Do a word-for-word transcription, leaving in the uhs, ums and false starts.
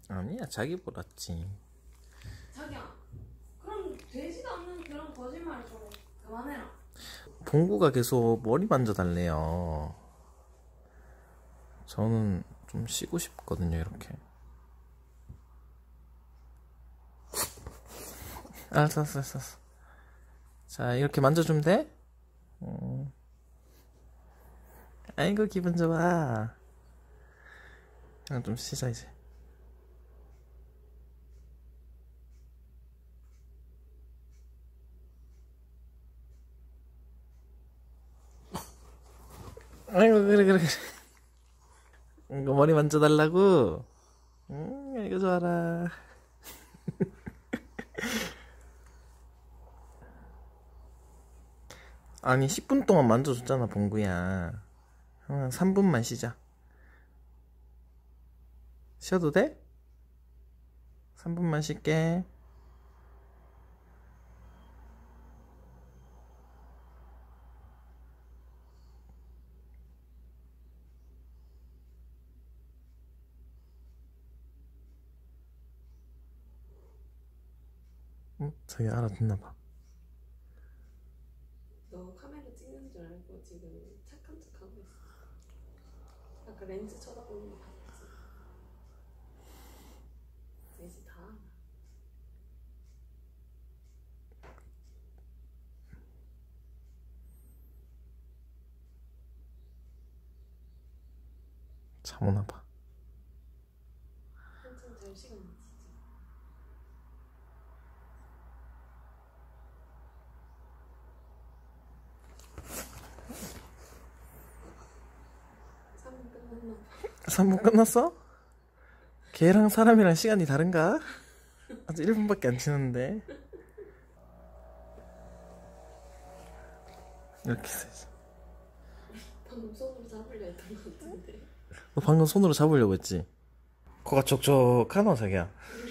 아니야, 자기 몰랐지. 자기야, 그럼 되지도 않는 그런 거짓말을 좀 그만해라. 봉구가 계속 머리 만져달래요. 저는 좀 쉬고 싶거든요, 이렇게. 알았어, 알았어, 알았어. 자, 이렇게 만져주면 돼? 음. 아이고, 기분 좋아. 그냥 좀 쉬자, 이제. 아이고, 그래, 그래, 그래. 이거 머리 만져달라고? 음, 이거 좋아라. 아니, 십 분 동안 만져줬잖아, 봉구야. 한 삼 분만 쉬자. 쉬어도 돼? 삼 분만 쉴게. 응? 자기 알아듣나봐. 너 카메라 찍는 줄 알고 지금 착한 척 하고 있어. 아까 렌즈 쳐다보는 거 봤지? 이제 다 알아. 참 오나봐. 한참 잘 시간이지. 삼 분 끝났나 봐. 삼 분 끝났어? 걔랑 사람이랑 시간이 다른가? 아직 일 분밖에 안 지났는데. 이렇게 있어야지. 방금 손으로 잡으려 했던 것 같은데. 너 방금 손으로 잡으려고 했지? 코가 촉촉하노, 자기야?